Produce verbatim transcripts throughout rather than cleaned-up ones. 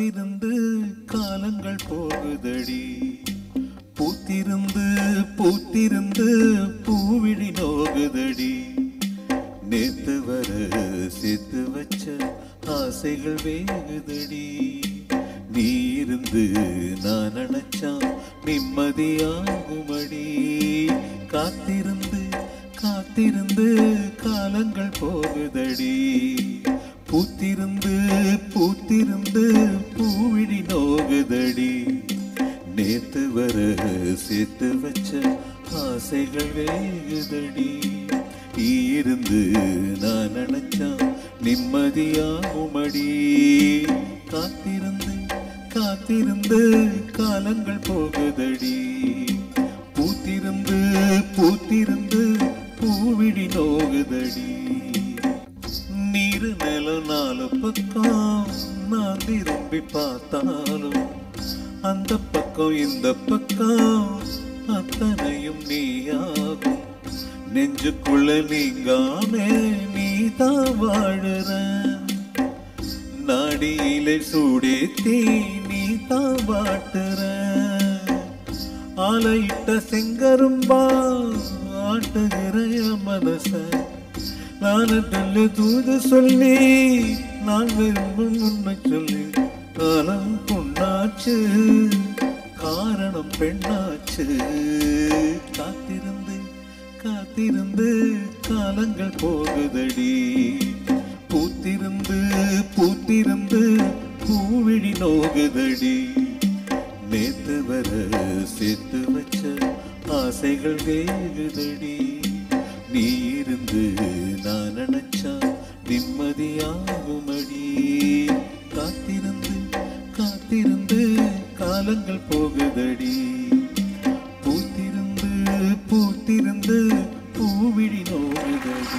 காத்திருந்து காலங்கள் போகுதடி பூத்திருந்து பூத்திருந்து பூவிழி நோகுதடி நேத்து வர சேர்த்து வச்ச ஆசைகள் வேகுதடி நீ இருந்து நான் நினைச்சா நிம்மதியாகுமடி காத்திருந்து காத்திருந்து காலங்கள் போகுதடி பூத்திருந்து பூத்திருந்து பூவிழி நோகுதடி நேத்து வர சேர்த்து வச்ச ஆசைகள் வேகுதடி இருந்து நான் நினைச்சா நிம்மதியாகுமடி காத்திருந்து காத்திருந்து காலங்கள் போகுதடி பூத்திருந்து பூத்திருந்து பூவிழி நோகுதடி நீரு நிலம் நாலு பக்கம் நான் திரும்பி பார்த்தாலும் அந்த பக்கம் இந்த பக்கம் அத்தனையும் நீயாகும் நெஞ்சுக்குள்ள நீங்காமே நீதான் வாழுற நாடியிலே சூடேத்தி நீதான் வாட்டுற ஆலையிட்ட செங்கரும்பா ஆட்டுகிற மனச நான் நல்ல தூது சொல்லி நான் விரும்பும் உண்மை சொல்லி காலம் பொண்ணாச்சு காரணம் பெண்ணாச்சு காத்திருந்து காத்திருந்து காலங்கள் போகுதடி பூத்திருந்து பூத்திருந்து பூவிழி நோகுதடி நேத்து வர சேர்த்து வச்ச ஆசைகள் வேகுதடி நீ இருந்து நான் நினைச்சா நிம்மதியாகுமடி காத்திருந்து காத்திருந்து காலங்கள் போகுதடி பூத்திருந்து பூத்திருந்து பூவிழி நோகுதடி.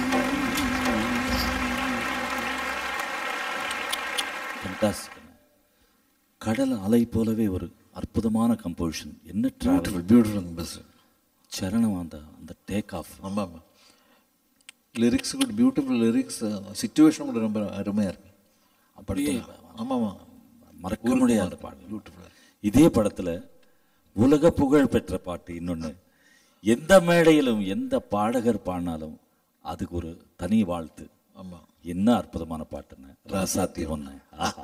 கடல் அலை போலவே ஒரு அற்புதமான கம்போசிஷன். என்ன பியூட்டிஃபுல் பியூட்டிஃபுல் பஸ் சரணம் அந்த அந்த டேக் ஆஃப். ஆமாம் ஆமாம் லிரிக்ஸ் கூட பியூட்டிஃபுல் லிரிக்ஸ் சிச்சுவேஷன் கூட ரொம்ப அருமையாக இருக்கு. அப்படியே ஆமாம் ஆமாம் மறக்க முடியாத பாடல். பியூட்டிஃபுல். இதே படத்தில் உலக புகழ் பெற்ற பாட்டு இன்னொன்று. எந்த மேடையிலும் எந்த பாடகர் பாடினாலும் அதுக்கு ஒரு தனி வாழ்த்து. ஆமாம் என்ன அற்புதமான பாட்டுன்னு. ராசாத்தி ஒன்று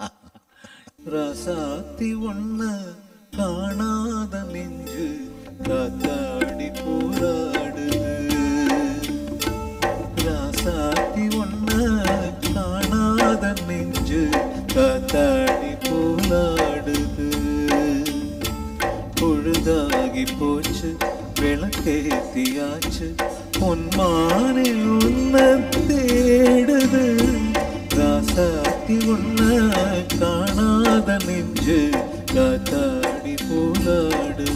ராசாத்தி ஒன்ன காணாத நெஞ்சு காத்தாடி போராடுது. ராசாத்தி ஒன்ன காணாத நெஞ்சு காத்தாடி போராடுது. பொழுதாகி போச்சு விளக்கேத்தியாச்சு பொன்மானே உன்ன தேடுது. ராசாத்தி ஒன்ன காணாத நெஞ்சு காத்தாடி போராடுது.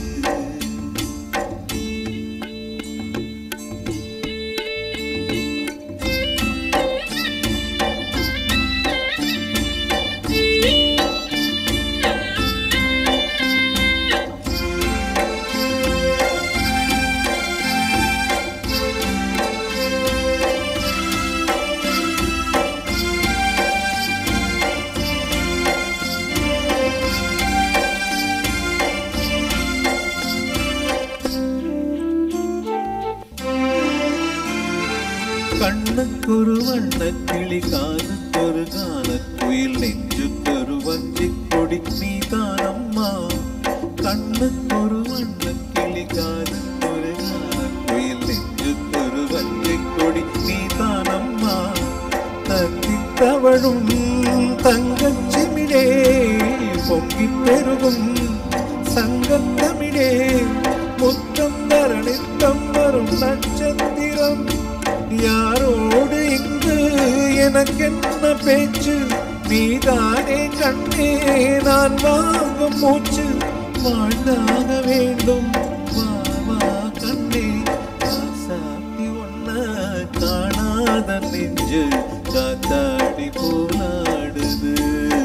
கண்ணுக்கொரு வண்ண கிளி காதுக்கொரு கான குயில் நெஞ்சுக்கொரு வஞ்சி கொடி நீதானம்மா. கண்ணுக்கொரு வண்ண கிளி காதுக்கொரு கான குயில் நெஞ்சுக்கொரு வஞ்சி கொடி நீதானம்மா. தத்தி தவழும் தங்கச்சிமிழே பொங்கி பெருகும் சங்கத்தமிழே முத்தம் தரணித்தம் வரும் நட்சத்திரம். யாரோடு இங்கு எனக்கென்ன பேச்சு நீதானே கண்ணே நான் வாங்கும் மூச்சு. வாழ்ந்தாக வேண்டும் வா வா கண்ணே. ராசாத்தி ஒன்ன காணாத நெஞ்சு காத்தாடி போராடுது.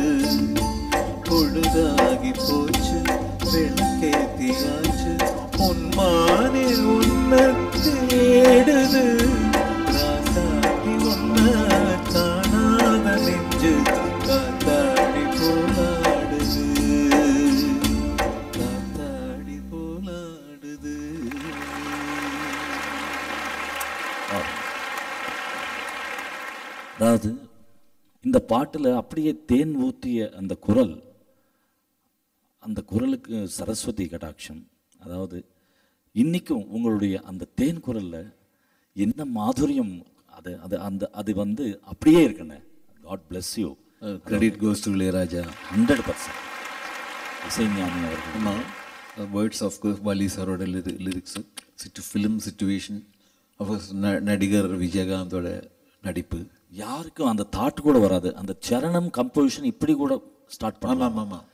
பொழுதாகி போச்சு விளக்கேத்தியாச்சு பொன்மானே உன்ன தேடுது. ராசாத்தி ஒன்ன காணாத நெஞ்சு காத்தாடி போராடுது. அதாவது இந்த பாட்டில் அப்படியே தேன் ஊற்றிய அந்த குரல், அந்த குரலுக்கு சரஸ்வதி கடாட்சம். அதாவது இன்றைக்கும் உங்களுடைய அந்த தேன் குரலில் என்ன மாதுரியம், அது அது அந்த அது வந்து அப்படியே இருக்குண்ணே. God bless you. Credit goes to Ilaiyaraaja. Hundred percent இசைஞானி அவர்கள். ஆமாம், வேர்ட்ஸ் ஆஃப் கோர்ஸ் வாலி சாரோட லிரி லிரிக்ஸு சிட்டு ஃபிலிம் சிச்சுவேஷன், அஃப்கோர்ஸ் ந நடிகர் விஜயகாந்தோட நடிப்பு. யாருக்கும் அந்த தாட் கூட வராது. அந்த சரணம் கம்போசிஷன் இப்படி கூட ஸ்டார்ட் பண்ணலாம். ஆமாம் ஆமாம்.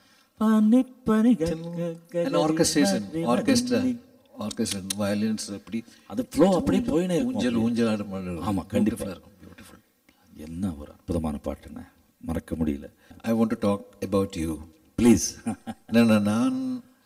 ஆர்கெஸ்ட்ரேஷன், ஆர்கெஸ்ட்ரா ஆர்கெஸ்ட்ரா வயலின்ஸ் அப்படி அது ஃப்ளோ அப்படியே போயினே இருக்கும். ஊஞ்சல் ஊஞ்சல் ஆடும். ஆமாம், கண்டிப்பாக இருக்கும். பியூட்டிஃபுல். என்ன ஒரு அற்புதமான பாட்டுன்னு மறக்க முடியல. I want to talk about you please. என்னென்னா, நான்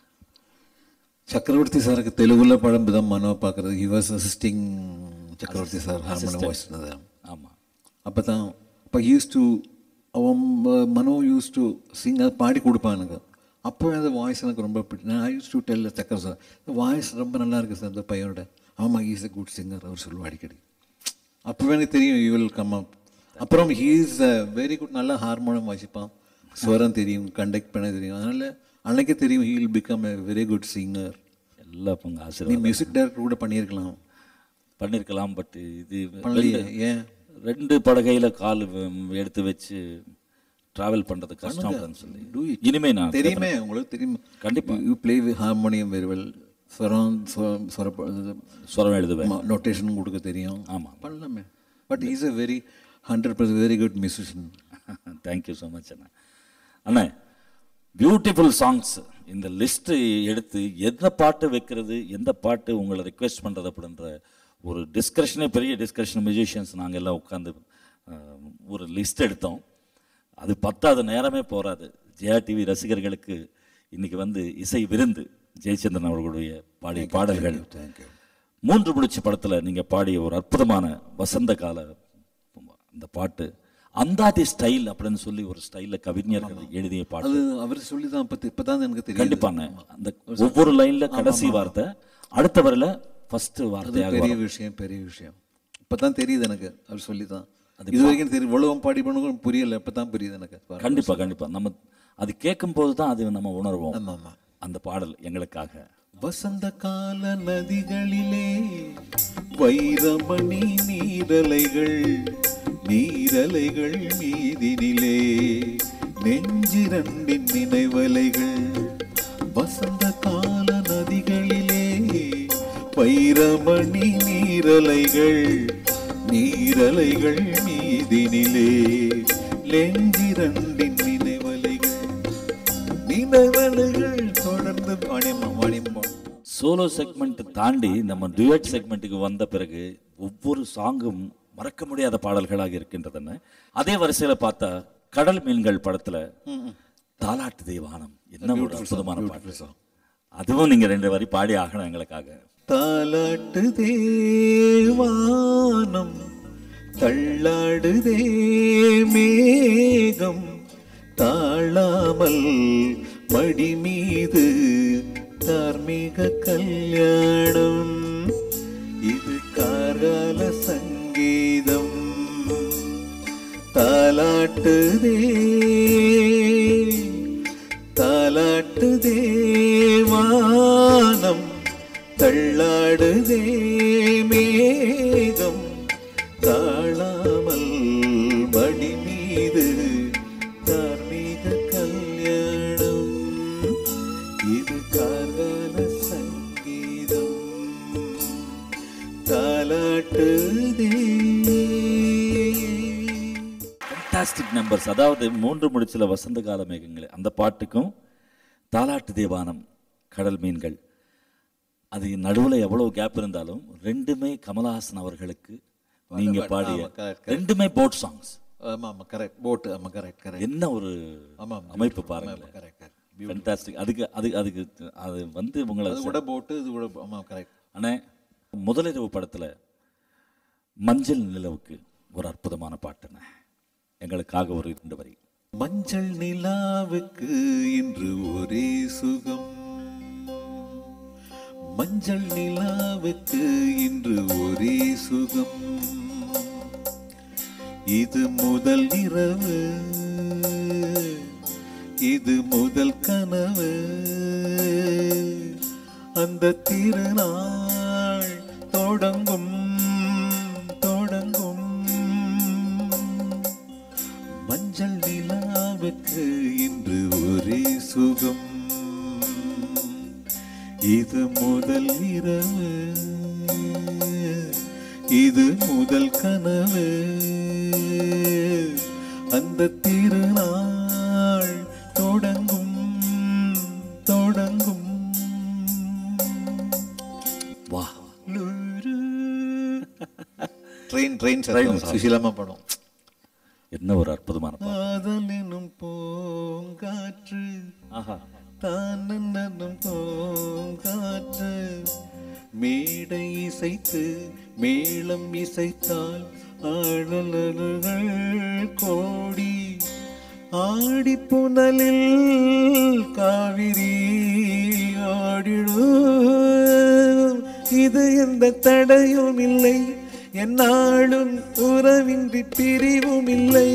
சக்கரவர்த்தி சாருக்கு தெலுங்குல படம் தான் மனோ பார்க்குறது. He was assisting Chakravarthy sir harmonium voice. ஆமாம். அப்போ தான் அப்போ யூஸ் டு அவன் மனோ யூஸ் டு சிங், அது பாடி கொடுப்பான் எனக்கு. அப்போ அந்த வாய்ஸ் எனக்கு ரொம்ப பிடிக்கும். நான் I use to tell Chakra sir, voice ரொம்ப நல்லா இருக்குது சார் அந்த பையனோட. ஆமாம், ஹீஸ் அ குட் சிங்கர் அவர் சொல்லுவாள் அடிக்கடி. அப்போவே எனக்கு தெரியும் யூ வில் கம் அப். அப்புறம் he is a very good, நல்லா ஹார்மோனியம் வாசிப்பான், ஸ்வரம் தெரியும், கண்டக்ட் பண்ண தெரியும். அதனால் அன்னைக்கே தெரியும் he will become a very good singer. எல்லா பங்கு நீ ஆசிரியர் மியூசிக் டைரக்டர் கூட பண்ணியிருக்கலாம். பண்ணியிருக்கலாம். பட் இது பண்ணலையே, ஏன்? ரெண்டு படகையில் கால் எடுத்து வச்சு ட்ராவல் பண்ணுறது கஷ்டம் அப்படின்னு சொல்லி இனிமே நான் தெரியுமே, உங்களுக்கு தெரியுமா? கண்டிப்பாக you play with harmonium very well. ஸ்வரம் ஸ்வர ஸ்வரம் எழுதுவேன், நோட்டேஷன் கொடுக்க தெரியும். ஆமாம், பண்ணலாமே. But is a very hundred percent very good musician. Thank you so much அண்ணா. அண்ணா, பியூட்டிஃபுல் சாங்ஸ் இந்த லிஸ்ட்டு எடுத்து எந்த பாட்டு வைக்கிறது, எந்த பாட்டு உங்களை ரிக்வெஸ்ட் பண்ணுறது அப்படின்ற ஒரு டிஸ்கஷனே, பெரிய டிஸ்கஷன். மியூசிஷியன்ஸ் நாங்கள் எல்லாம் உட்காந்து ஒரு லிஸ்ட் எடுத்தோம். அது பத்தாத நேரமே போகாது. ஜெயா டிவி ரசிகர்களுக்கு இன்னைக்கு வந்து இசை விருந்து ஜெயச்சந்திரன் அவர்களுடைய பாடிய பாடல்கள். மூன்று முடிச்சு படத்தில் நீங்கள் பாடிய ஒரு அற்புதமான வசந்த கால அந்த பாட்டு, அந்தாதி ஸ்டைல் அப்படின்னு சொல்லி ஒரு ஸ்டைலில் கவிஞர்கள் எழுதிய பாட்டு. அது அவர் சொல்லி தான் இப்போ இப்போ தான் எனக்கு தெரியும். கண்டிப்பாங்க. அந்த ஒவ்வொரு லைனில் கடைசி வார்த்தை, அடுத்த வரையில் ஃபர்ஸ்ட் வார்த்தையாக. பெரிய விஷயம், பெரிய விஷயம். இப்போ தான் தெரியுது எனக்கு, அவர் சொல்லி தான். இது வரைக்கும் தெரியும், இவ்வளவு பாடி பண்ண புரியல, இப்போ தான் புரியுது எனக்கு. கண்டிப்பாக கண்டிப்பாக நம்ம அது கேட்கும் போது தான் அது நம்ம உணர்வோம். ஆமாம் ஆமாம். அந்த பாடல் எங்களுக்காக. வசந்த கால நதிகளிலே வைரமணி நீரலைகள், நீரலைகள் மீதினிலே நெஞ்சிரண்டின் நினைவலைகள். வசந்த கால நதிகளிலே வைரமணி நீரலைகள், நீரலைகள் மீதினிலே நெஞ்சிரண்டின் நினைவலைகள், நினைவலைகள் தொடர்ந்து பாடியம்மா பாடியம்மா. சோலோ செக்மெண்ட் தாண்டி நம்ம டுயட் செக்மெண்ட்டுக்கு வந்த பிறகு ஒவ்வொரு சாங்கும் மறக்க முடியாத பாடல்களாக இருக்கின்றதுன்னு. அதே வரிசையில் பார்த்தா கடல் மீன்கள் படத்தில் தாலாட்டு தேவானம் என்ன ஒரு அற்புதமான பாட்டு. அதுவும் நீங்கள் ரெண்டு வரி பாடி ஆகணும் எங்களுக்காக. தாலாட்டு தேவானம் தள்ளாடுதே மேகம், தாழாமல் மடி மீது தார்மீக கல்யாணம், இது கார்கால சங்கீதம். தாலாட்டுதே தாலாட்டுதே வானம், தள்ளாடுதே மேகம், தாழாமல் மடி மீது தார்மீக கல்யாணம், இது கார்கால சங்கீதம். தாலாட்டுதே. Fantastic numbers. அதாவது மூன்று முடிச்சில வசந்த கால மேகங்களே அந்த பாட்டுக்கும் தாலாட்டு தேவானம் கடல் மீன்கள், அது நடுவில் எவ்வளவு கேப் இருந்தாலும் ரெண்டுமே கமலஹாசன் அவர்களுக்கு நீங்க பாடிய ரெண்டுமே போட் சாங்ஸ். ஆமாம் ஆமாம், கரெக்ட். போட்டு, ஆமாம் கரெக்ட் கரெக்ட். என்ன ஒரு ஆமாம் அமைப்பு பாருங்க. Correct correct. ஃபேண்டாஸ்டிக். அதுக்கு அது அதுக்கு அது வந்து உங்களை அது கூட போட்டு இது கூட. ஆமாம் கரெக்ட். அண்ணே, முதலிரவு படத்தில் மஞ்சள் நிலவுக்கு ஒரு அற்புதமான பாட்டுண்ணே, எங்களுக்காக ஒரு இரண்டு வரி. மஞ்சள் நிலாவுக்கு இன்று ஒரே சுகம், மஞ்சள் நிலாவுக்கு இன்று ஒரே சுகம், இது முதல் இரவு, இது முதல் கனவு, அந்த திருநாள் தொடங்கும் தொடங்கும். மஞ்சள் நிலாவுக்கு இன்று ஒரே சுகம், இது முதல் இரவு, இது முதல் கனவு, அந்த திருநாள் தொடங்கும் தொடங்கும். வா, ட்ரெயின் ட்ரெயின் சுஷீலம்மா படம். என்ன ஒரு அற்புதமான காதல் எனும் பூங்காற்று, தான் என்னும் பூங்காற்று, மேடை இசைத்து மேளம் இசைத்தால் ஆடல்கள் கோடி, ஆடி புனலில் காவிரி ஆடிடும். இது எந்த தடையும் இல்லை, என்னாலும் உறவின்றி பிரிவும் இல்லை.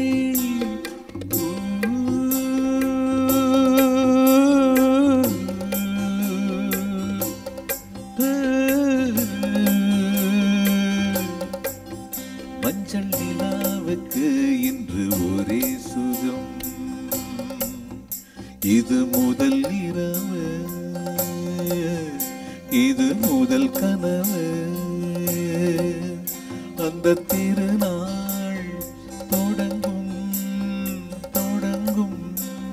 மஞ்சள் நிலாவுக்கு இன்று ஒரே சுகம், இது முதல் இரவு, இது முதல் கனவு, அந்த திருநாள் தொடங்கும் தொடங்கும்.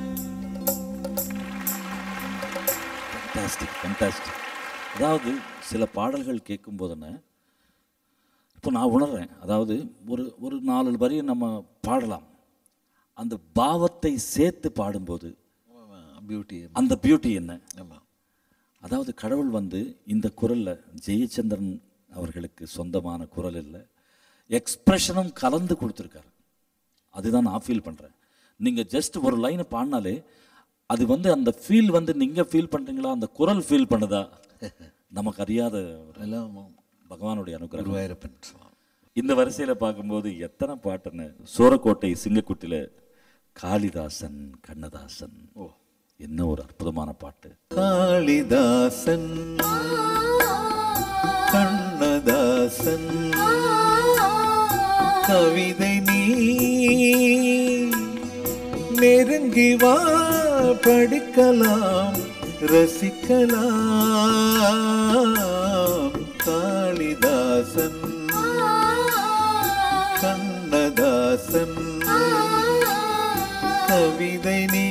Fantastic fantastic. அதாவது சில பாடல்கள் கேட்கும் போதுன்னு இப்போ நான் உணர்றேன், அதாவது ஒரு ஒரு நாலு வரியை நம்ம பாடலாம், அந்த பாவத்தை சேர்த்து பாடும்போது பியூட்டி, அந்த பியூட்டி என்ன. ஆமாம், அதாவது கடவுள் வந்து இந்த குரலில் ஜெயச்சந்திரன் அவர்களுக்கு சொந்தமான குரல் இல்லை, எக்ஸ்பிரஷனும் கலந்து கொடுத்துருக்காரு. அதுதான் நான் ஃபீல் பண்ணுறேன். நீங்கள் ஜஸ்ட் ஒரு லைனை பாடினாலே அது வந்து அந்த ஃபீல் வந்து நீங்கள் ஃபீல் பண்ணுறீங்களா, அந்த குரல் ஃபீல் பண்ணுதா, நமக்கு அறியாத எல்லாம் பகவானுடைய அனுகிரகம். குருவாயூரப்பன். இந்த வரிசையில் பார்க்கும்போது எத்தனை பாட்டுன்னு. சோரக்கோட்டை சிங்கக்குட்டியில் காளிதாசன் கண்ணதாசன், ஓ என்ன ஒரு அற்புதமான பாட்டு. காளிதாசன் கண்ணதாசன் கவிதை நீ நெருங்கி வா, படிக்கலாம் ரசிக்கலாம். காளிதாசன் கண்ணதாசன் கவிதை நீ.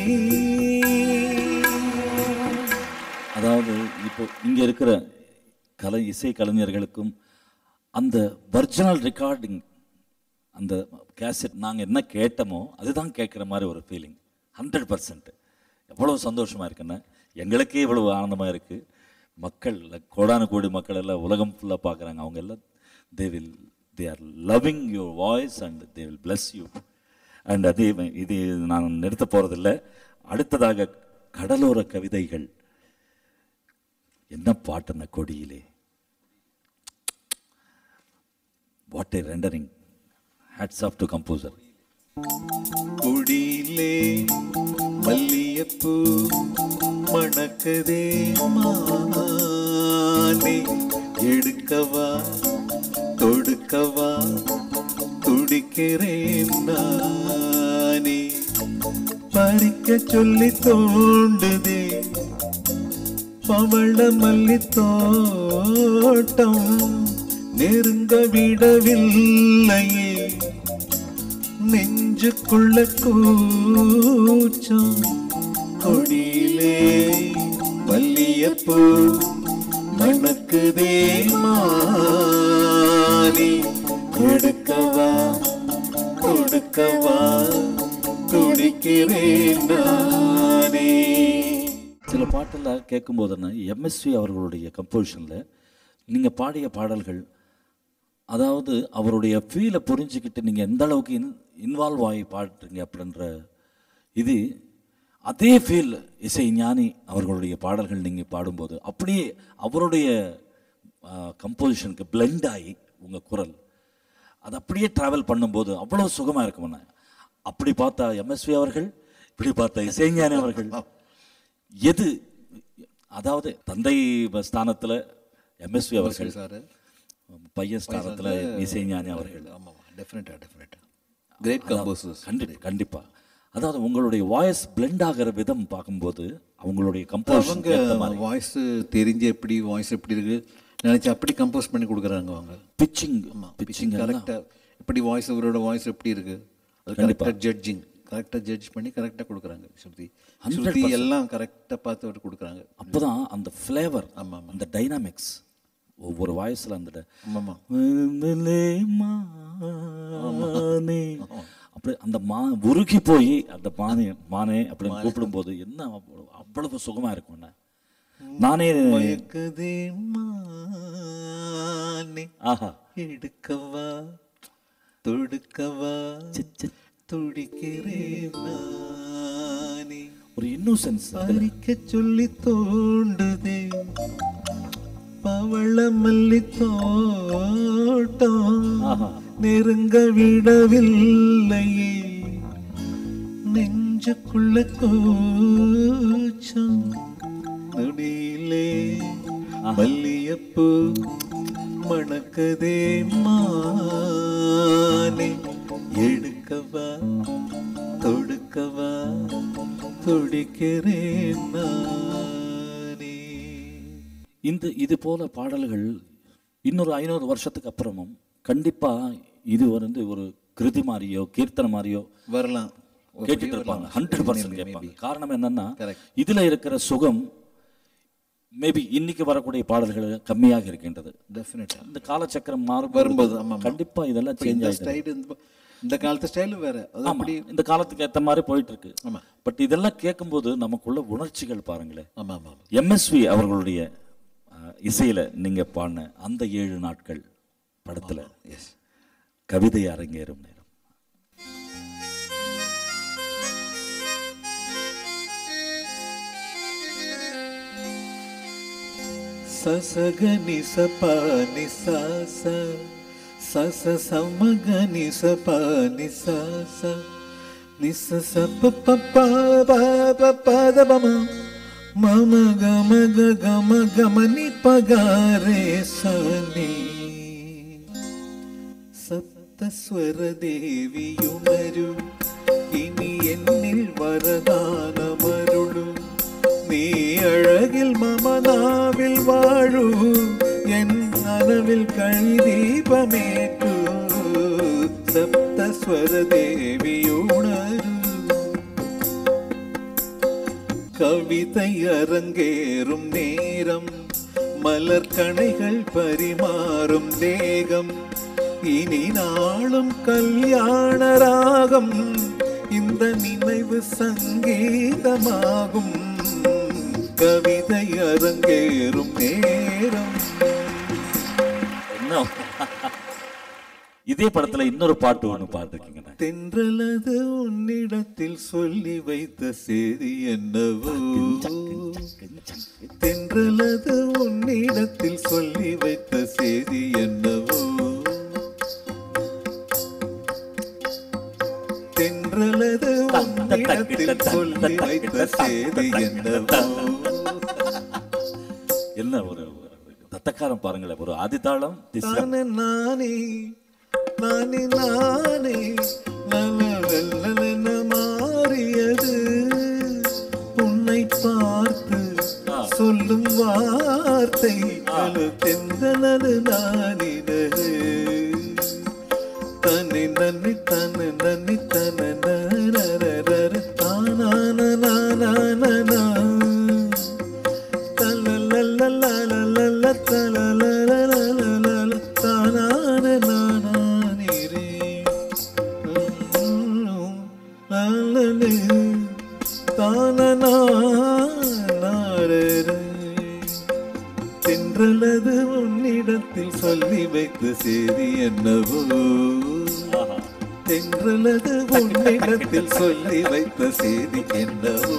அதாவது இப்போ இங்கே இருக்கிற கலை இசை கலைஞர்களுக்கும் அந்த ஒரிஜினல் ரெக்கார்டிங், அந்த கேசட் நாங்கள் என்ன கேட்டோமோ அதுதான் கேட்குற மாதிரி ஒரு ஃபீலிங். ஹண்ட்ரட் பர்சன்ட் எவ்வளோ சந்தோஷமாக இருக்குன்னு, எங்களுக்கே இவ்வளவு ஆனந்தமாக இருக்குது. மக்கள் கோடான கோடி மக்கள் எல்லாம் உலகம் ஃபுல்லாக பார்க்குறாங்க, அவங்க எல்லாம் they will they are loving your voice and they will bless you. And அதே இது நான் நிறுத்த போகிறதில்ல. அடுத்ததாக கடலோர கவிதைகள். என்ன பாட்டுன கொடியிலே, what a rendering. Hats off to composer. கொடியிலே மல்லியப்பூ மணக்குதே மானே, எடுக்கவா தொடுக்கவா துடிக்கிறேன் நானே, பறிக்க சொல்லி தோண்டுதே பவள மல்லி தோட்டம், நெருங்க விடவில்லையே நெஞ்சுக்குள்ள கூச்சம். கொடியிலே மல்லியப்பூ மணக்குதே மானே, எடுக்கவா கொடுக்கவா துடிக்கிறேன் நானே. சில பாட்டெல்லாம் கேட்கும்போதுன்னா எம்எஸ்வி அவர்களுடைய கம்போசிஷனில் நீங்கள் பாடிய பாடல்கள், அதாவது அவருடைய ஃபீலை புரிஞ்சுக்கிட்டு நீங்கள் எந்த அளவுக்கு இன் இன்வால்வ் ஆகி பாடுறீங்க அப்படின்ற இது, அதே ஃபீல் இசை ஞானி அவர்களுடைய பாடல்கள் நீங்கள் பாடும்போது அப்படியே அவருடைய கம்போசிஷனுக்கு பிளெண்ட் ஆகி உங்கள் குரல் அது அப்படியே ட்ராவல் பண்ணும்போது அவ்வளோ சுகமாக இருக்கும்ண்ணே. அப்படி பார்த்தா எம்எஸ்வி அவர்கள், இப்படி பார்த்தா இசைஞானி அவர்கள், எது அதாவது தந்தை ஸ்தானத்தில் எம்எஸ்வி அவர்கள், பையன் ஸ்தானத்தில் இசைஞானி அவர்கள். ஆமாம், டெஃபினட்டாக டெஃபினட்டாக கிரேட் கம்போசர்ஸ். கண்டிப்பாக கண்டிப்பாக. அதாவது உங்களுடைய வாய்ஸ் பிளெண்ட் ஆகிற விதம் பார்க்கும்போது அவங்களுடைய கம்போஸ், அவங்க வாய்ஸ் தெரிஞ்சு எப்படி வாய்ஸ் எப்படி இருக்கு நினச்சி அப்படி கம்போஸ் பண்ணி கொடுக்குறாங்க அவங்க. பிச்சிங் பிச்சிங் கரெக்டாக எப்படி வாய்ஸ், அவரோட வாய்ஸ் எப்படி இருக்கு அது கரெக்டாக ஜட்ஜிங் கரெக்டாக ஜட்ஜ் பண்ணி கரெக்டாக கொடுக்குறாங்க. ஸ்ருதி ஸ்ருதி எல்லாம் கரெக்டாக பார்த்து அவர் கொடுக்குறாங்க. அப்போ தான் அந்த ஃப்ளேவர், ஆமாம், அந்த டைனாமிக்ஸ் ஒவ்வொரு வாய்ஸில் அந்த ஆமாம் அப்படி அந்த மா உருகி போய் அந்த மானே மானே அப்படின்னு கூப்பிடும்போது என்ன அவ்வளவு சுகமாக இருக்கும்ண்ணே. நானே ஆஹா எடுக்கவா தொடுக்கவா துடிக்கிறேன் ஒரு இன்னோசன்ஸ் பறிக்க சொல்லி தோண்டுதே பவள மல்லி தோட்டம் நெருங்க விடவில்லையே நெஞ்சுக்குள்ள கூச்சம் நொடியிலே மல்லியப்பூ மணக்கதே மானே எடுக்கவா தொடுக்கவா துடிக்கிறேன் நானே. இந்த இது போல பாடல்கள் இன்னொரு ஐநூறு வருஷத்துக்கு அப்புறமும் கண்டிப்பா இது வந்து ஒரு கிருதி மாதிரியோ கீர்த்தனை மாதிரியோ வரலாம், கேட்டுட்டு இருப்பாங்க. ஹண்ட்ரட் பர்சன்ட் கேட்பாங்க. காரணம் என்னன்னா இதுல இருக்கிற சுகம் மேபி இன்னைக்கு வரக்கூடிய பாடல்கள் கம்மியாக இருக்கின்றது. டெஃபினட்டா இந்த காலச்சக்கரம் மாறும் வரும்போது கண்டிப்பா இதெல்லாம் சேஞ்ச் ஆயிடுது. இந்த காலத்து ஸ்டைல் வேற, அப்படி இந்த காலத்துக்கு ஏற்ற மாதிரி போயிட்டு இருக்கு. பட் இதெல்லாம் கேட்கும்போது நமக்குள்ள உணர்ச்சிகள் பாருங்களேன். ஆமா ஆமா. எம்எஸ்வி அவர்களுடைய இசையில நீங்க பாடின அந்த ஏழு நாட்கள் படத்துல கவிதை அரங்கேறும் நேரம். சசகனி சபானி சாச சச சமகனி சபானி சாச நிச சப பப பப பதபம மம கம கம கமனி பகாரே சனி സപ്തസ്വര ദേവിയുണരു ഇനി എന്നിൽ വരദാനമരുളു നീ അഴകിൽ മമനാവിൽ വാഴൂ എൻ നനവിൽ കഴിദീപമേറ്റു സപ്തസ്വര ദേവിയുണരു കവിதை அரங்கேறும் நேரம் மலர்கணைகள் பரிமாறும் தேகம் இனி நாளும் கல்யாண ராகம் இந்த நினைவு சங்கீதமாகும் கவிதை அரங்கேறும் நேரம். இதே படத்துல இன்னொரு பாட்டு ஒண்ணு பாத்துருக்கீங்க. தென்றலது உன்னிடத்தில் சொல்லி வைத்த செய்தி என்னவோ, தென்றலது உன்னிடத்தில் சொல்லி வைத்த செய்தி என்னவோ, தென்றலது உன்னிடத்தில் சொல்லி வைத்த செய்தி என்னவோ. என்ன ஒரு தத்தக்காரம் பாருங்களேன், ஒரு ஆதித்தாளம் நானே நானே நானே நானே நல்ல மாறியது உன்னை பார்த்து சொல்லும் வார்த்தை தென்றலது நானினது தன்னை நன்னி தன்னை நன்னி தன்னை நர தானான நானான தலலலலலலல தலலலலலல தானான நானானிரே லலலே தானனா நாரே. தென்றலது உன்னிடத்தில் சொல்லி வைத்த செய்தி என்னவோ, தென்றலது உன்னிடத்தில் சொல்லி வைத்த செய்தி என்னவோ.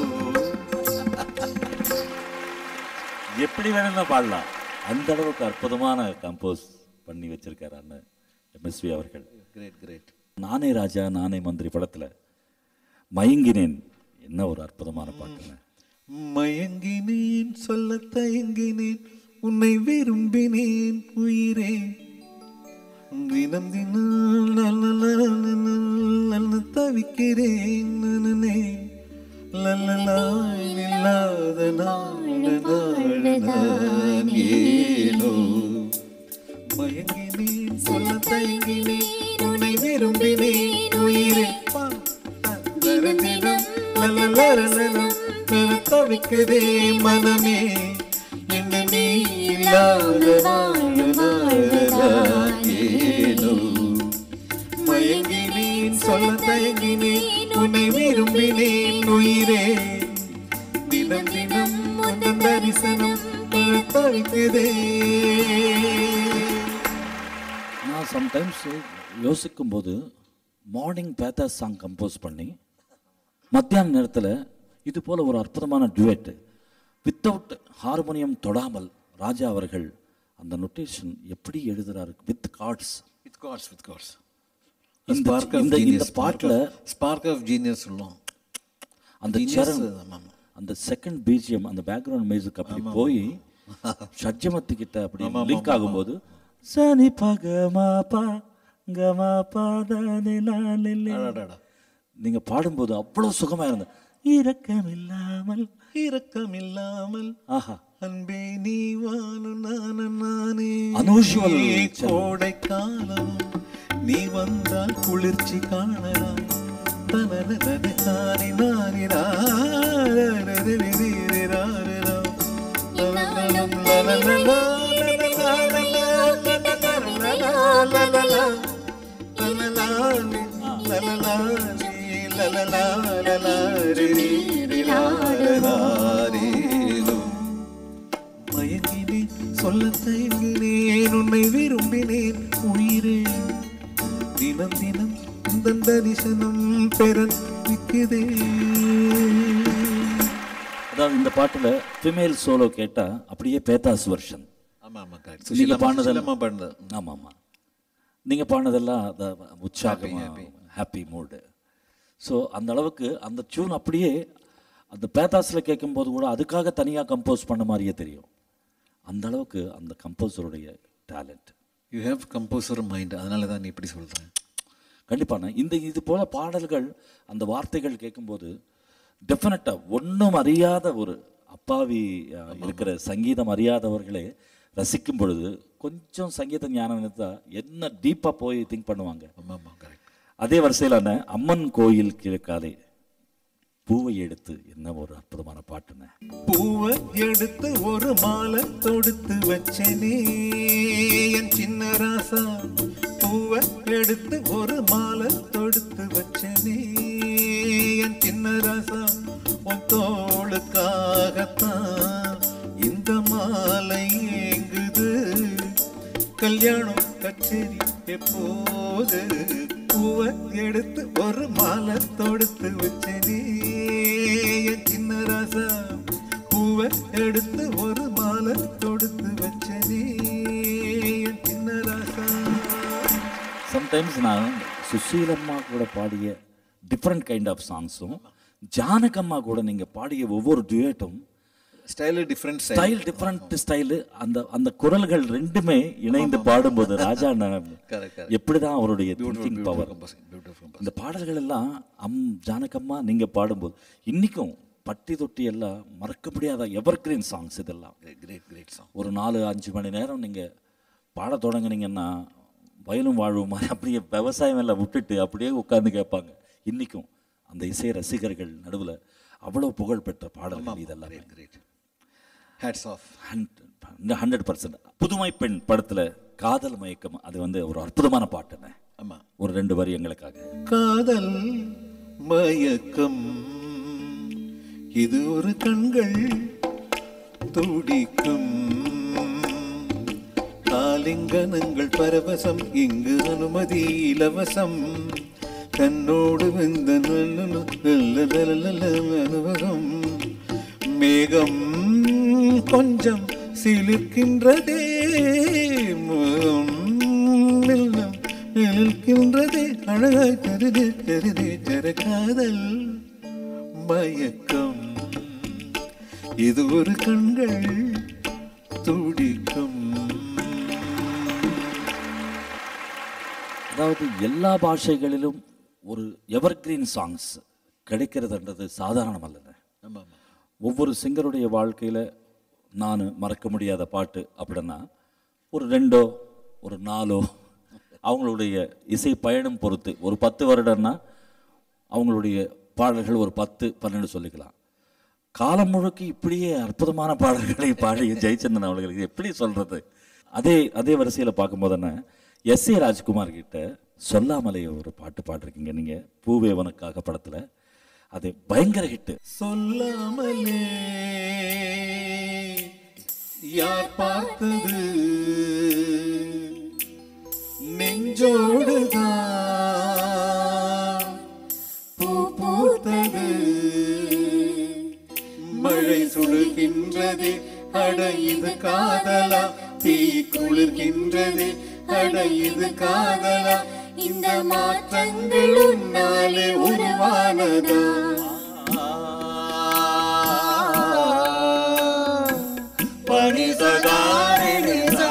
எப்படி வேணும்னா பாடலாம், அந்த அளவுக்கு அற்புதமான கம்போஸ் பண்ணி வச்சிருக்காரு அண்ணன். எம்எஸ்வி அவர்கள். Great great. நானே ராஜா நானே மந்திரி படத்தில் மயங்கினேன், என்ன ஒரு அற்புதமான பாட்டுங்க. மயங்கினேன் சொல்ல தயங்கினேன் உன்னை விரும்பினேன் உயிரே, தினம் தினம் நல்ல தவிக்கிறேன் நானே, லல்லலாய் இல்லாத நாள் ஏனோ. மயங்கினேன் சொல்ல தயங்கினேன் உன்னை விரும்பினேன் உயிரே, தினம் தினம் நல்ல தவிக்கிறே மனமே, என்ன நீ இல்லாத ஏனோ. மயங்கினேன் சொல்ல தயங்கினேன் உன்னை விரும்பினேன் உயிரே, தினம் தினம் உன் தரிசனம் தவிக்கிறே. நான் சம்டைம்ஸ் யோசிக்கும் போது மார்னிங் பேத்தா சாங் கம்போஸ் பண்ணி மத்தியான நேரத்தில் இது போல் ஒரு அற்புதமான டுவெட் வித்தவுட் ஹார்மோனியம் தொடாமல் ராஜா அவர்கள் அந்த நொட்டேஷன் எப்படி எழுதுறாரு, with chords with chords with chords. இந்த இந்த பாட்டில் ஸ்பார்க் ஆஃப் ஜீனியஸ் சொல்லுவோம். அந்த சரண், அந்த செகண்ட் பிஜிஎம், அந்த பேக்ரவுண்ட் மியூசிக் அப்படி போய் ஷட்ஜமத்தி கிட்ட அப்படி லிங்க் ஆகும்போது சனி பகமா பா கமா பாதானே நானே, நீங்க பாடும்போது அவ்வளவு சுகமா இருந்த இரக்கமில்லாமல் இரக்கமில்லாமல் ஆஹா அன்பே நீ வானு நானு நானே. அன்யூஷுவல் கோடை காலம் நீ வந்தால் குளிர்ச்சி காணலாம், தனன நானி நானி மயங்கினேன் சொல்ல தயங்கினேன் உன்னை விரும்பினேன் உயிரே, தினம் தினம் உந்தன் தரிசனம் பெற நிற்குதே. அதாவது இந்த பாட்டுல ஃபீமேல் சோலோ கேட்டா அப்படியே பேத்தாஸ் வெர்ஷன். ஆமா ஆமா கரெக்ட். நீங்க பாடுனதெல்லாம் பாடுனது ஆமா ஆமா நீங்க பாடுனதெல்லாம் உற்சாகமா ஹாப்பி மூடு. ஸோ அந்த அளவுக்கு அந்த டியூன் அப்படியே அந்த பேத்தாஸில் கேட்கும்போது கூட அதுக்காக தனியாக கம்போஸ் பண்ண மாதிரியே தெரியும். அந்த அளவுக்கு அந்த கம்போசருடைய talent. You have composer mind, அதனால தான் நீ இப்படி சொல்கிறேன். கண்டிப்பாண்ணா. இந்த இது போல் பாடல்கள் அந்த வார்த்தைகள் கேட்கும்போது டெஃபினட்டாக ஒன்றும் அறியாத ஒரு அப்பாவி இருக்கிற சங்கீதம் அறியாதவர்களே ரசிக்கும் பொழுது கொஞ்சம் சங்கீத ஞானம் இருந்தால் என்ன டீப்பாக போய் திங்க் பண்ணுவாங்க. ஆமாம் ஆமாம் கரெக்ட். அதே வரிசையிலான அம்மன் கோயில் கிழக்காலே பூவை எடுத்து, என்ன ஒரு அற்புதமான பாட்டுன்னு. பூவை எடுத்து ஒரு மாலை தொடுத்து வச்சனே என் சின்ன ராசா, பூவை எடுத்து ஒரு மாலை தொடுத்து வச்சனே என் சின்ன ராசா, உன் தோளுக்காகத்தான் இந்த மாலை ஏங்குது, கல்யாணம் கச்சேரி எப்போது, பூவை எடுத்து ஒரு மாலை தொடுத்து வச்சனே என் சின்ன ராசா, பூவை எடுத்து ஒரு மாலை தொடுத்து வச்சனே என் சின்ன ராசா. சம்டைம்ஸ் நான் சுசீலம்மா கூட பாடிய டிஃப்ரெண்ட் கைண்ட் ஆஃப் சாங்ஸும் ஜானகம்மா கூட நீங்கள் பாடிய ஒவ்வொரு டுவேட்டும் style different style different style, அந்த அந்த குரல்கள் ரெண்டுமே இணைந்து பாடும்போது ராஜா எப்படிதான் அவருடைய திங்கிங் பவர். இந்த பாடல்கள் எல்லாம் அம் ஜானகம்மா நீங்கள் பாடும்போது இன்றைக்கும் பட்டி தொட்டி எல்லாம் மறக்க முடியாத எவர் கிரீன் சாங்ஸ் இதெல்லாம். Great great song. ஒரு நாலு அஞ்சு மணி நேரம் நீங்கள் பாட தொடங்குனீங்கன்னா வயலும் வாழ்வும் மாதிரி அப்படியே விவசாயம் எல்லாம் விட்டுட்டு அப்படியே உட்காந்து கேட்பாங்க. இன்றைக்கும் அந்த இசை ரசிகர்கள் நடுவில் அவ்வளோ புகழ் பெற்ற பாடல்கள் இதெல்லாம். Great. Hats off. Hundred percent. Pudhumai Penn படத்தில் காதல் மயக்கம், அது வந்து ஒரு அற்புதமான பாட்டுங்க. ஆமாம், ஒரு ரெண்டு வரி எங்களுக்காக. காதல் மயக்கம் இது ஒரு கண்கள் துடிக்கும் காலிங்கனங்கள் பரவசம், இங்கு அனுமதி இலவசம், கண்ணோடு வெந்த அனுபவம், மேகம் கொஞ்சம் சிலிர்க்கின்றதே, துடிக்கின்றதே அழகாய் தருதே தருதே தர காதல் மயக்கம் இது ஒரு கண்கள் துடிக்கும். அதாவது எல்லா பாஷைகளிலும் ஒரு எவர்கிரீன் சாங்ஸ் கிடைக்கிறதுன்றது சாதாரணம் அல்லங்க. ஒவ்வொரு சிங்கருடைய வாழ்க்கையில் நான் மறக்க முடியாத பாட்டு அப்படின்னா ஒரு ரெண்டோ ஒரு நாலோ அவங்களுடைய இசை பயணம் பொறுத்து ஒரு பத்து வருடம்னா அவங்களுடைய பாடல்கள் ஒரு பத்து பன்னெண்டு சொல்லிக்கலாம். காலம் முழுக்க இப்படியே அற்புதமான பாடல்களை பாடிய ஜெயச்சந்திரன் அவர்களுக்கு எப்படி சொல்கிறது? அதே அதே வரிசையில் பார்க்கும்போது என்ன எஸ் ஏ ராஜ்குமார் கிட்ட சொல்லாமலே ஒரு பாட்டு பாடிருக்கீங்க நீங்கள், பூவே உனக்காக படத்தில். அது பயங்கர ஹிட்டு. சொல்லாமலே யார் பார்த்தது நெஞ்சோடுதான் பூ பூத்தது, மழை சுடுகின்றது அட இது காதலா, தீ குளிர்கின்றது அட இது காதலா, இந்த மாற்றங்கள் உன்னாலே உருவானதா, பனிசகாரிசா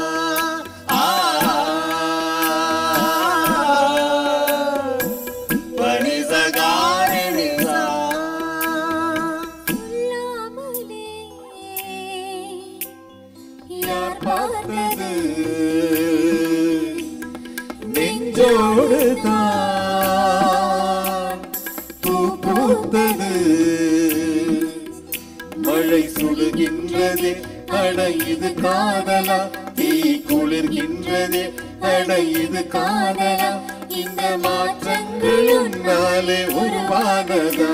பனிசகாரிசா. சொல்லாமலே யார் பார்த்தது நெஞ்சோடுதான் பூ பூத்தது, மழை சுடுகின்றது அட இது காதலா, தீ குளிர்கின்றது அட இது காதலா, இந்த மாற்றங்கள் உன்னாலே உருவானதா.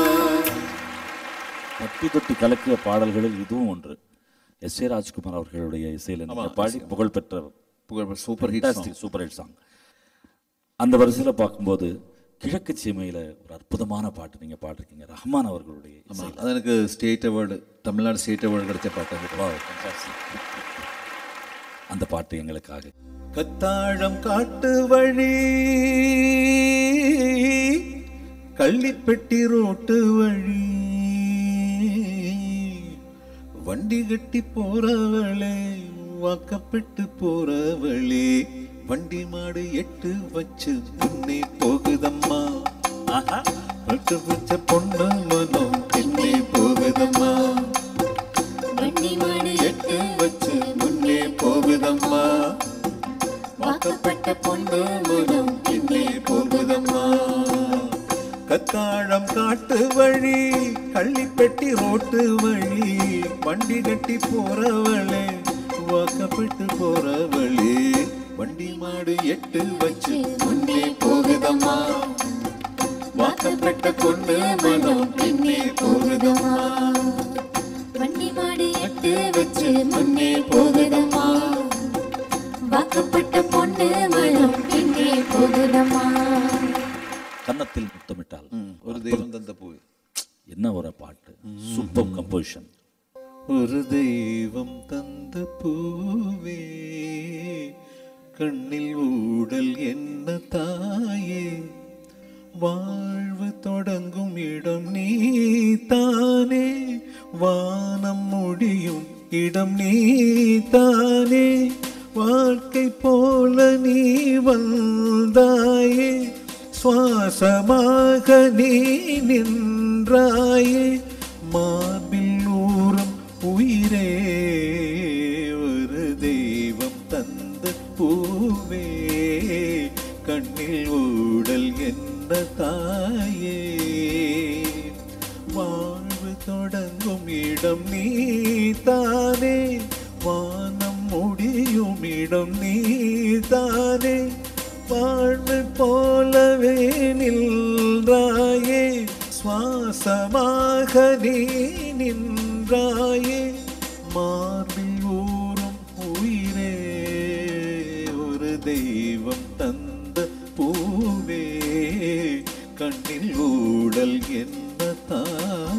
தட்டி தொட்டி கலக்கிய பாடல்களில் இதுவும் ஒன்று. எஸ் ஏ ராஜ்குமார் அவர்களுடைய இசையில் பாடி புகழ்பெற்ற புகழ் super hit super hit song. அந்த வரிசையில் பார்க்கும்போது கிழக்கு சீமையில் ஒரு அற்புதமான பாட்டு நீங்கள் பாடிருக்கீங்க, ரஹ்மான் அவர்களுடைய. அது எனக்கு state award, Tamil Nadu state award கிடைச்ச பாட்டு. அந்த பாட்டு எங்களுக்காக. கத்தாழம் காட்டு வழி கள்ளிப்பெட்டி ரோட்டு வழி வண்டி கட்டி போறவளே வாக்கப்பட்டு போறவளே, வண்டி மாடு எட்டு வச்சு முன்னே போகுதம்மா, பட்டு வச்ச பொண்ணு மனம் பின்னே போகுதம்மா, வண்டி மாடு எட்டு வச்சு முன்னே போகுதம்மா, வாக்கப்பட்ட பொண்ணு மனம் பின்னே போகுதம்மா. கத்தாழம் காட்டு வழி கள்ளிப்பெட்டி ரோட்டு வழி வண்டி கட்டி போறவளே வாக்கப்பட்டு போறவளே, வண்டி மாடு எட்டு வச்சு முன்னே போகுதம்மா, வாக்கப்பட்ட பொண்ணு மனம் பின்னே போகுதம்மா, வண்டி மாடு எட்டு வச்சு முன்னே போகுதம்மா, வாக்கப்பட்ட பொண்ணு மனம் பின்னே போகுதம்மா. கன்னத்தில் முத்தமிட்டால் ஒரு தெய்வம் தந்த பூ, என்ன ஒரு பாட்டு, சூப்பர் கம்போசிஷன். ஒரு தெய்வம் தந்த பூவே கண்ணில் ஊடல் என்ன தாயே, வாழ்வு தொடங்கும் இடம் நீ தானே, வானம் முடியும் இடம் நீ தானே, வாழ்க்கை போல நீ வந்தாயே, சுவாசமாக நீ நின்றாயே, மார்பில் ஊறும் உயிரே ஒரு தெய்வம் தந்த பூவே கண்ணில் ஊடல் என்ன தாயே, வாழ்வு தொடங்கும் இடம் நீ தானே, வானம் முடியும் இடம் நீ தானே, வாழ்வு போலவே நின்றாயே, சுவாசமாக நீ நின்றாயே, மார்பில் ஊறும் உயிரே ஒரு தெய்வம் தந்த பூவே கண்ணில் ஊடல் என்ன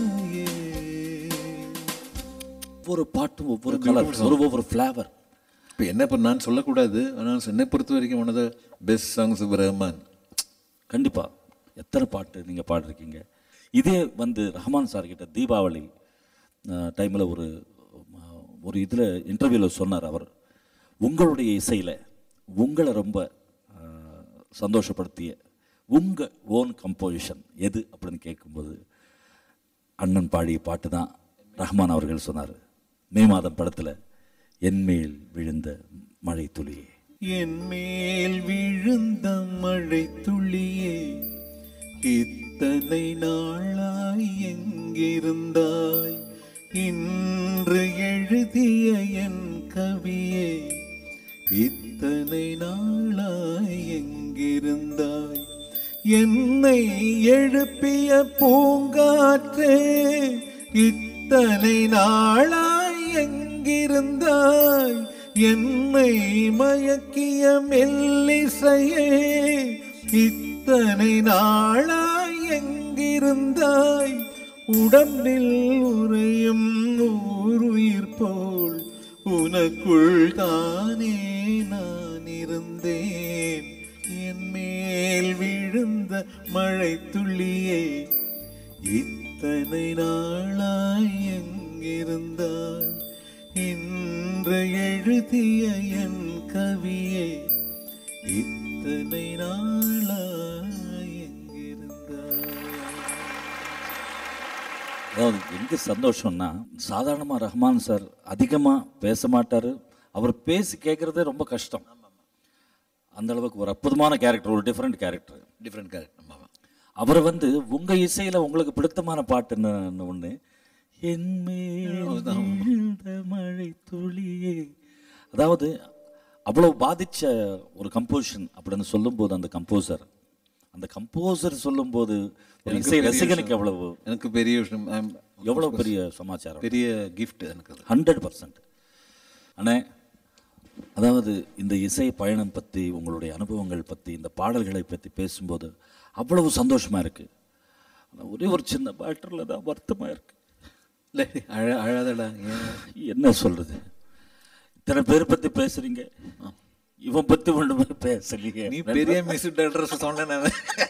தாயே. ஒவ்வொரு பாட்டும் ஒவ்வொரு கலர், ஒரு ஒவ்வொரு ஃப்ளேவர். இப்போ என்ன இப்போ நான் சொல்லக்கூடாது, ஆனால் என்னை பொறுத்த வரைக்கும் one of the best songs of Rahman. கண்டிப்பாக எத்தனை பாட்டு நீங்கள் பாடிருக்கீங்க. இதே வந்து ரஹ்மான் சார் கிட்ட தீபாவளி டைமில் ஒரு ஒரு இதில் இன்டர்வியூவில் சொன்னார் அவர், உங்களுடைய இசையில் உங்களை ரொம்ப சந்தோஷப்படுத்திய உங்கள் ஓன் கம்போசிஷன் எது அப்படின்னு கேட்கும்போது அண்ணன் பாடிய பாட்டு தான் ரஹ்மான் அவர்கள் சொன்னார். மே மாதம் படத்தில் என் மேல் விழுந்த மழை துளியே, என் மேல் விழுந்த மழை துளியே, இத்தனை நாளாய் எங்கிருந்தாய், இன்று எழுதிய என் கவியே, இத்தனை நாளாய் எங்கிருந்தாய், என்னை எழுப்பிய பூங்காற்றே, இத்தனை நாளாய் எங்கிருந்தாய், என்னை மயக்கிய மெல்லிசையே, இத்தனை நாளாய் எங்கிருந்தாய், உடம்பில் உறையும் ஊருயிர் போல் உனக்குள் தானே நான் இருந்தேன், என் மேல் விழுந்த மழை துளியே, இத்தனை நாளாய் எங்கிருந்தாய், இன்று எழுதிய என் கவியே, இத்தனை நாளாய் எங்கிருந்தாய். அதாவது எங்கே சந்தோஷம்னா, சாதாரணமாக ரஹ்மான் சார் அதிகமாக பேச மாட்டார், அவர் பேசி கேட்குறதே ரொம்ப கஷ்டம். அந்த அளவுக்கு ஒரு அற்புதமான கேரக்டர், ஒரு டிஃப்ரெண்ட் கேரக்டர் டிஃப்ரெண்ட் கேரக்டர். ஆமாம், அவர் வந்து உங்கள் இசையில் உங்களுக்கு பிடித்தமான பாட்டுன்னு ஒன்று, என் மேல் விழுந்த மழை துளியே, அதாவது அவ்வளோ பாதித்த ஒரு கம்போசிஷன் அப்படின்னு சொல்லும்போது அந்த கம்போசர் அந்த கம்போசர் சொல்லும்போது ஒரு இசை ரசிகனுக்கு எவ்வளவு எனக்கு பெரிய விஷயம், எவ்வளோ பெரிய சமாச்சாரம், பெரிய கிஃப்ட் எனக்கு ஹண்ட்ரட் பர்சன்ட். அண்ணே, அதாவது இந்த இசை பயணம் பற்றி, உங்களுடைய அனுபவங்கள் பற்றி, இந்த பாடல்களை பற்றி பேசும்போது அவ்வளவு சந்தோஷமாக இருக்குது. ஒரே ஒரு சின்ன பேட்டரில் தான் வருத்தமாக இருக்குது. இல்லை அழ அழாதடா, என்ன சொல்கிறது, இத்தனை பேர் பற்றி பேசுகிறீங்க, இவன் பற்றி ஒன்றுமே பேசலையே. நீ பெரிய மியூசிக் டைரக்டர் சொன்னேன்.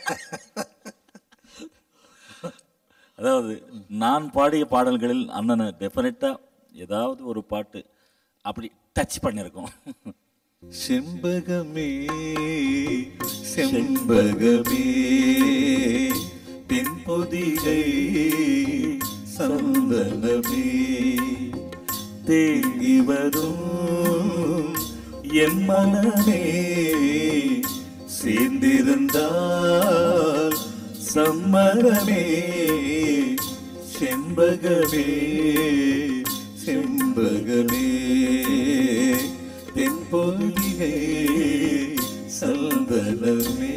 அதாவது நான் பாடிய பாடல்களில் அண்ணனை டெஃபினட்டாக ஏதாவது ஒரு பாட்டு அப்படி டச் பண்ணியிருக்கோம். செம்பகமே செம்பகமே தென்பொதிகை சந்தனமே தேங்கி வரும் என் மனமே சேர்ந்திருந்தால் சம்மரமே செம்பகமே செம்பகமே தென்பொதிகை சந்தனமே.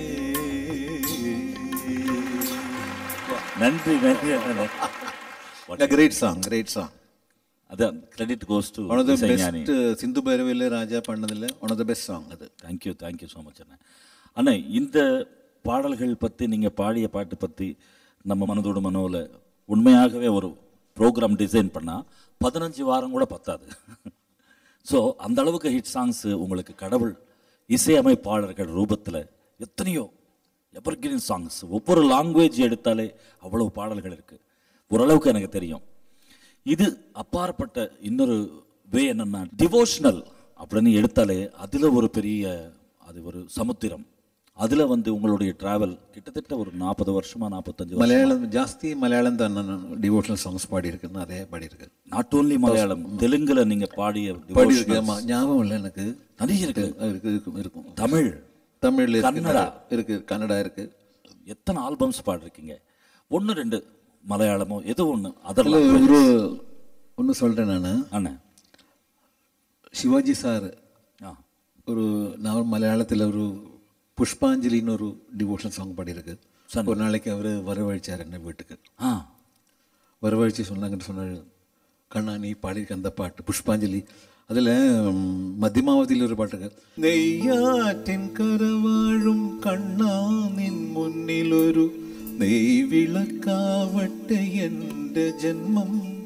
நன்றி நன்றி. Great song, great song. அதான் credit goes to one of the best சிந்து பைரவியில் ராஜா பண்ணதில்லை, one of the best song அது. தேங்க்யூ தேங்க்யூ ஸோ மச் அண்ணா. அண்ணா, இந்த பாடல்கள் பற்றி, நீங்கள் பாடிய பாட்டு பற்றி நம்ம மனதோடு மனோவில் உண்மையாகவே ஒரு ப்ரோக்ராம் டிசைன் பண்ணால் பதினஞ்சு வாரம் கூட பத்தாது. ஸோ அந்த அளவுக்கு ஹிட் சாங்ஸு உங்களுக்கு கடவுள் இசையமைப்பாளர்கள் ரூபத்தில் எத்தனையோ எவர்கிரீன் சாங்ஸ், ஒவ்வொரு லாங்குவேஜ் எடுத்தாலே அவ்வளவு பாடல்கள் இருக்குது ஓரளவுக்கு எனக்கு தெரியும். இது அப்பாற்பட்ட இன்னொரு வே என்னன்னா, டிவோஷனல் அப்படின்னு எடுத்தாலே அதில் ஒரு பெரிய, அது ஒரு சமுத்திரம். அதில் வந்து உங்களுடைய ட்ராவல் கிட்டத்தட்ட ஒரு நாற்பது வருஷமா நாற்பத்தஞ்சு வருஷம். மலையாளம் ஜாஸ்தி, மலையாளம் தான் நான் டிவோஷனல் சாங்ஸ் பாடியிருக்கேன், நிறைய பாடியிருக்கேன். நாட் ஓன்லி மலையாளம், தெலுங்குல நீங்கள் பாடிய பாடியிருக்கேன். ஆமாம், ஞாபகம் இல்லை எனக்கு. நிறைய இருக்கு இருக்கு இருக்கும் இருக்கும் தமிழ், தமிழ், கன்னடா இருக்கு, கன்னடா இருக்கு. எத்தனை ஆல்பம்ஸ் பாடிருக்கீங்க? ஒன்று ரெண்டு மலையாளமோ ஏதோ ஒன்று. அதில் ஒரு ஒன்று சொல்கிறேன் நான். அண்ணா, சிவாஜி சார் ஆ ஒரு நான் மலையாளத்தில் ஒரு புஷ்பாஞ்சலின்னு ஒரு டிவோஷன் சாங் பாடியிருக்கு. ஒரு நாளைக்கு அவர் வரவழைச்சார் என்ன வீட்டுக்கு. ஆ வரவழைச்சி சொன்னாங்கன்னு சொன்னார், கண்ணா நீ பாடியிருக்க அந்த பாட்டு புஷ்பாஞ்சலி, அதில் மத்தியமாவதியில் ஒரு பாட்டுக்கு, நெய்யாற்றின் கரவாழும் கண்ணானின் முன்னில் ஒரு நெய் விளக்காவட்ட என்ற ஜென்மம்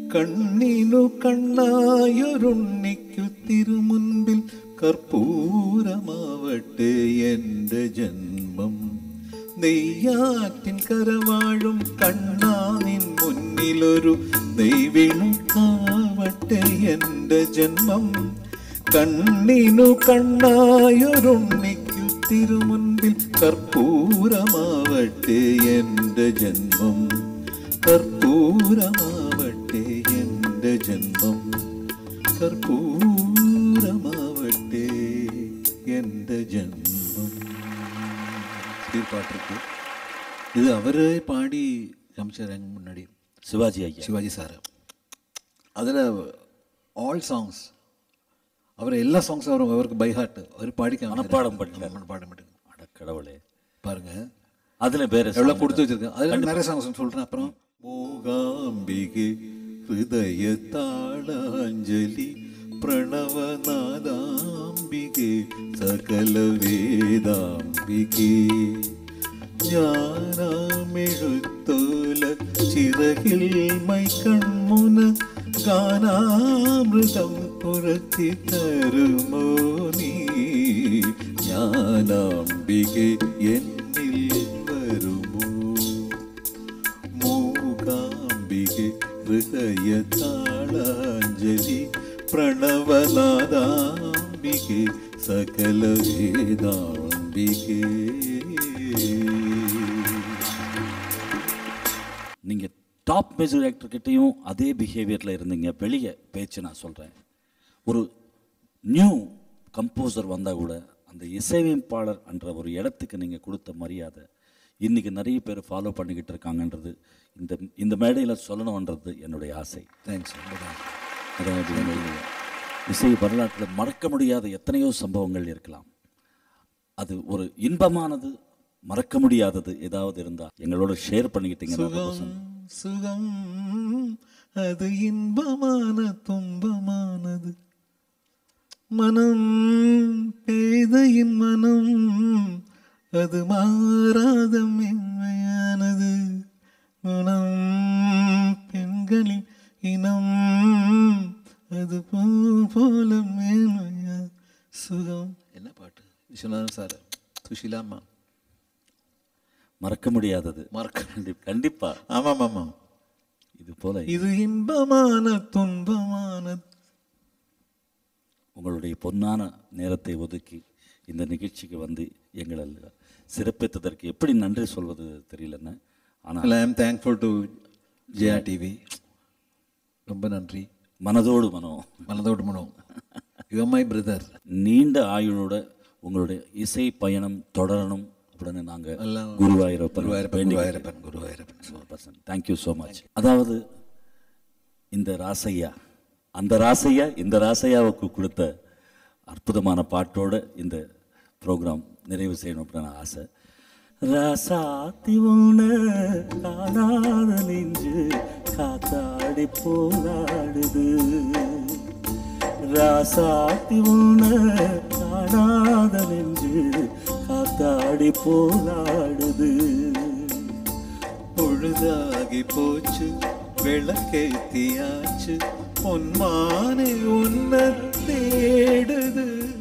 കണ്ണിനു കണ്ണായൊരുണ്ണിക്കു തിരുമുൻപിൽ കർപ്പൂരമാവട്ടെ എൻ്റെ ജന്മം. നെയ്യാറ്റിൻ കരവാഴും കണ്ണാനിൻ മുന്നിലൊരു നെയ്വിളക്കാവട്ടെ എൻ്റെ ജന്മം. കണ്ണിനു കണ്ണായൊരുണ്ണിക്കു തിരുമുൻപിൽ കർപ്പൂരമാവട്ടെ എൻ്റെ ജന്മം. കർപ്പൂരമാവട്ടെ എൻ്റെ ജന്മം. കർപ്പൂരമാവട്ടെ എൻ്റെ ജന്മം. ഈ பாட்டிருக்கு இது அவர் பாடி காமிச்சார் எங்க முன்னாடி சிவாஜி ஐயா, சிவாஜி சார். அதில் ஆல் சாங்ஸ் அவர் எல்லா சாங்ஸும் அவர் அவருக்கு பை ஹார்ட் அவர் பாடி மனப்பாடம் பண்ணிட்டார். மனப்பாடம் பண்ணி அட கடவுளே பாருங்க. அதில் பேர் எவ்வளோ கொடுத்து வச்சிருக்கேன். அதில் நிறைய சாங்ஸ் சொல்கிறேன். அப்புறம் மூகாம்பிகை ஹிருதய தாளாஞ்சலி പ്രണവനാദാംബികേ സകല വേദാംബികേ ജ്ഞാനമെഴുത്തോല ചിറകിൽ മൈക്കൺമുന ഗാനാമൃതം പുരത്തി തരുമോ നീ. ജ്ഞാനാംബികേ എന്നിൽ വരുമോ. മൂകാംബികേ ഹൃദയ താളാഞ്ജലി പ്രണവനാദാംബികേ സകല വേദാംബികേ. நீங்கள் டாப் மியூசிக் டைரக்டர்கிட்டையும் அதே பிஹேவியரில் இருந்தீங்க. வெளியே பேச்சு நான் சொல்கிறேன், ஒரு நியூ கம்போசர் வந்தால் கூட அந்த இசையமைப்பாளர் என்ற ஒரு இடத்துக்கு நீங்கள் கொடுத்த மரியாதை இன்றைக்கி நிறைய பேர் ஃபாலோ பண்ணிக்கிட்டு இருக்காங்கன்றது இந்த இந்த மேடையில் சொல்லணுன்றது என்னுடைய ஆசை. தேங்க்ஸ். அதாவது இசை வரலாற்றில் மறக்க முடியாத எத்தனையோ சம்பவங்கள் இருக்கலாம். அது ஒரு இன்பமானது, மறக்க முடியாதது ஏதாவது இருந்தால் எங்களோட ஷேர் பண்ணிக்கிட்டீங்கன்னா. சுகம் அது இன்பமான துன்பமானது, மனம் பேதையின் மனம் அது மாறாத மென்மையானது, குணம் பெண்களின் இனம் அது போல மேன்மையா சுகம். என்ன பாட்டு விஸ்வநாதன் சார், சுஷிலாமா. மறக்க முடியாதது, மறக்க கண்டிப்பா. ஆமாம் ஆமாம். இது போல இது இன்பமான துன்பமானது. உங்களுடைய பொன்னான நேரத்தை ஒதுக்கி இந்த நிகழ்ச்சிக்கு வந்து எங்களை சிறப்பித்ததற்கு எப்படி நன்றி சொல்வது தெரியலன்னு. ஆனால் ஐ ஆம் தேங்க்ஃபுல் டு ஜெயா டிவி. ரொம்ப நன்றி. மனதோடு மனோ, மனதோடு Mano. You are my brother. நீண்ட ஆயுளோட உங்களுடைய இசை பயணம் தொடரணும் அப்படின்னு நாங்கள் Guruvayurappan Guruvayurappan Guruvayurappan thank you so much. அதாவது இந்த ராசையா, அந்த ராசையா இந்த ராசையாவுக்கு கொடுத்த அற்புதமான பாட்டோட இந்த ப்ரோக்ராம் நிறைவு செய்யணும் அப்படின்னு ஆசை. ராசாத்தி உன காணாத நெஞ்சு காத்தாடி போராடுது, ராசாத்தி உன காணாத நெஞ்சு காத்தாடி போராடுது. பொழுதாகி போச்சு விளக்கேத்தியாச்சு பொன்மானை உன்ன தேடுது.